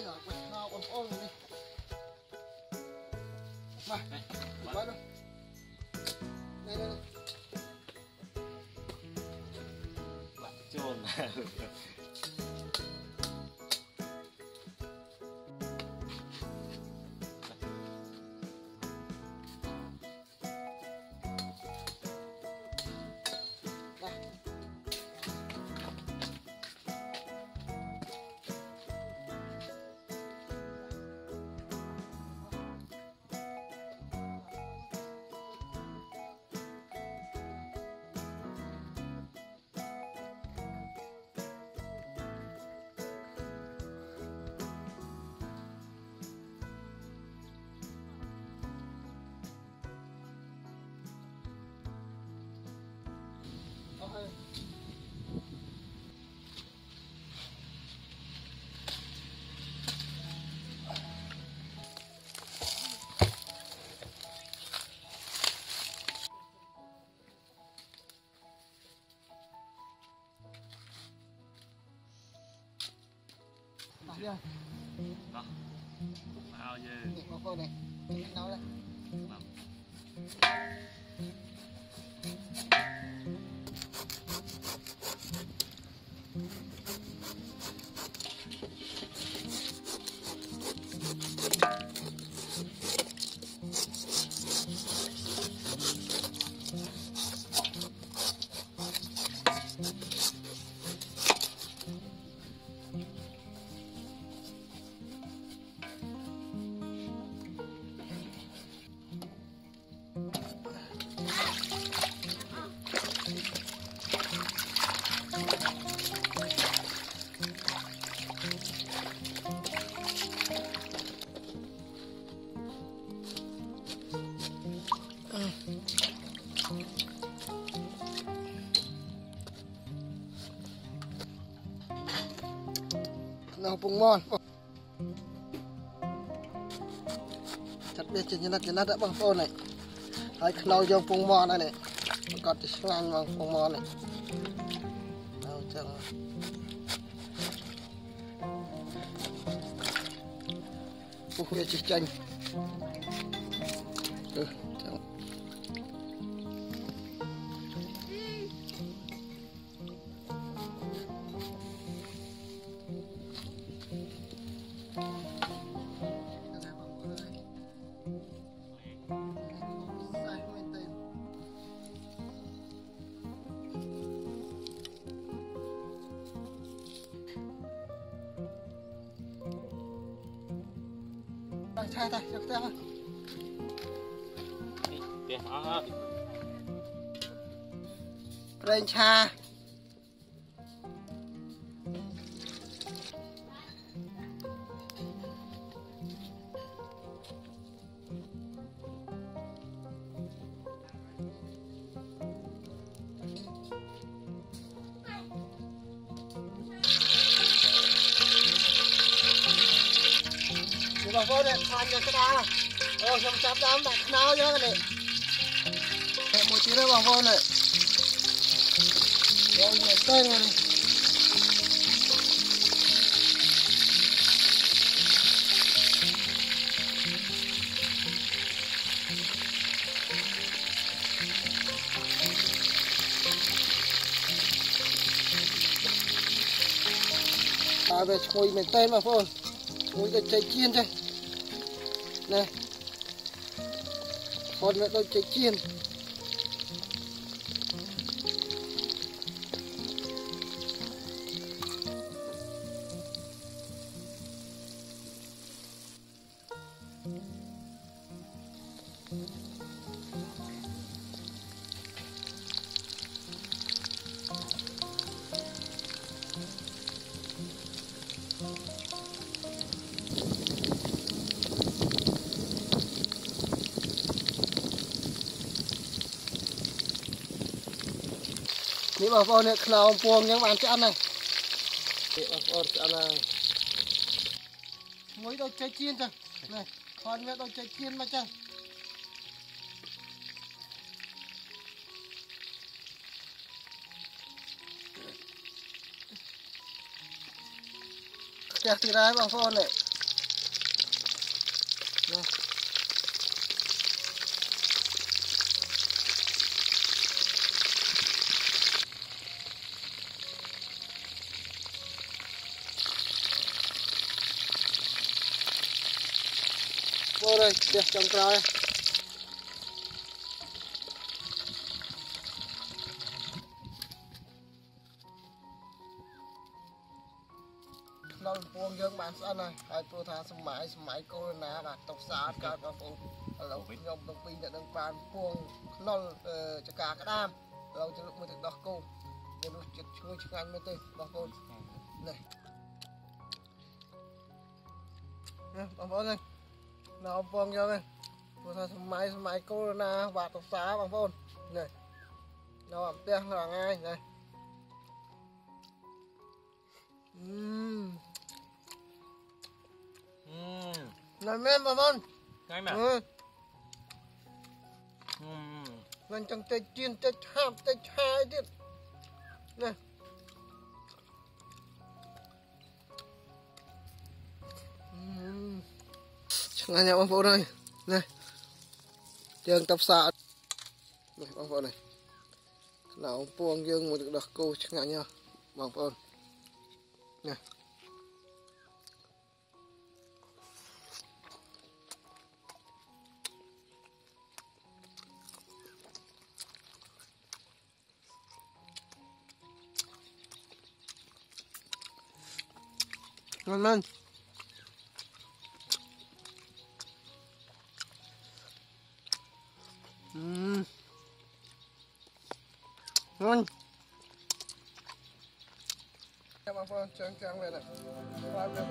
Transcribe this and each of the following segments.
đây rồi, nào còn ôm đi. Mà, bắt đâu. Đây đây. Bạn chôn. Dạ. Vâng. Bao nhiêu? Để cô này. Nói đây. Vâng. Nào bung mòn. Chặt biết trên nát đã bằng phôn này. Hãy khâu vô bung mòn này này. Còn thì xoang bằng bung mòn này. Nào chẳng. Bung khuya chỉ chanh. Chẳng. Thay thay được theo không? Kìa, đó. Rên cha. Bà vô này, khoan cho cái đá. Xong chắp đám đặt nào cho cái này. Một tí nữa bà vô này. Rồi, này tên này. Về ngồi mình tên mà vô. Ngồi cái trái chiên đây. Này. Còn nữa đôi trái chiên. Ní bà vô này khảo buông những bạn ăn này. Để bà vô ăn này. Mỗi đôi trái chiên chẳng. Này, còn với đôi trái chiên mà chẳng. Chạc thì ra bà vô này. Nè. Vô đây, kìa, trong cõi. Nó buông dương bạn sẵn này, hai pro thả sầm máy cô ná bạn tộc xã cả bạn phụ. Lâu nhom tông pi nhận đăng bàn buông nó cho cả cái đam. Lâu cho lúc mới được đọc cô. Nhưng lúc chết chui chừng anh mới tên đọc cô. Này. Nè, bạn phụ này. Nào buông dương này. Pro thả sầm máy cô ná bạn tộc xã bạn phụ. Này. Nào bạn tiếng là ngay này. Này men bà con. Ngay mà. Mình chẳng tay chiên tay hạp tay haiទៀត. Nè. Chẳng ai nhau băng phụ đây. Nè. Trường tập xạ. Này băng phụ này. Nào ông buông dương mà được đọc cô chẳng ai nhau băng phụ. Nè. Ngon lên. Ngon. Các bạn ơi, trang về này. Qua về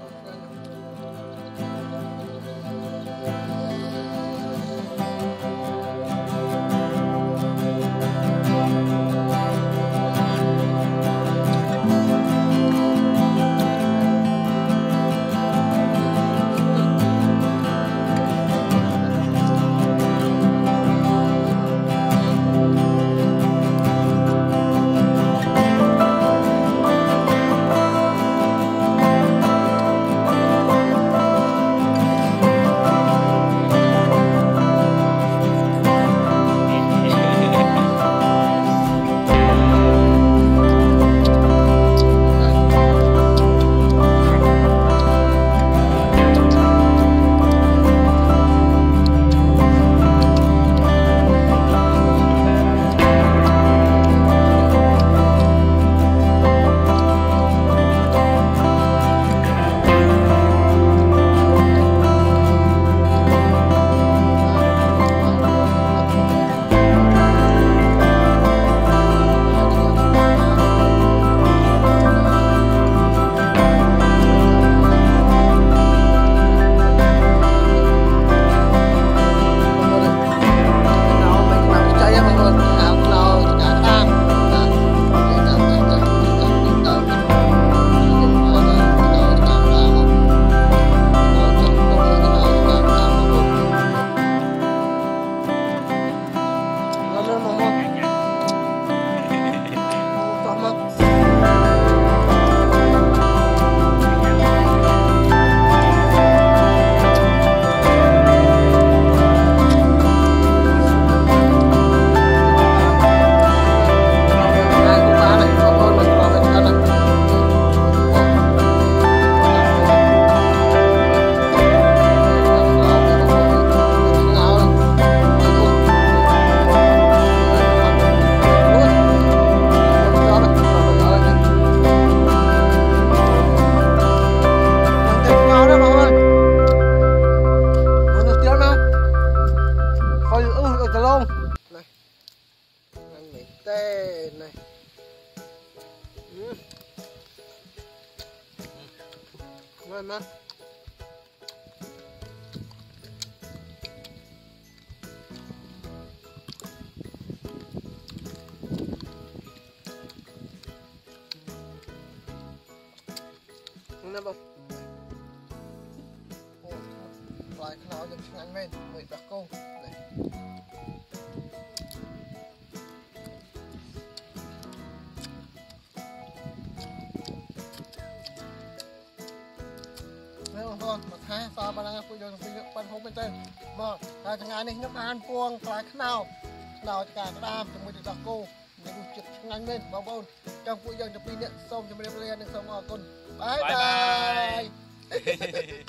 Ngon mà. Nè bông. Ồ, lại cái nào được ngắn lên, mới đặt câu. Này. ហ្នឹងបងប្អូនមកថាសល់បានពួកយើងពីប៉ុនហូបមែនទេមកហើយថ្ងៃនេះខ្ញុំបានពួងខ្លាខ្នោចការក្តាមជាមួយទឹកដោះគោមានរសជាតិឆ្ងាញ់មែនបងប្អូនចាំពួកយើងទៅពីនេះសូមជម្រាបលានិងសូមអរគុណបាយបាយ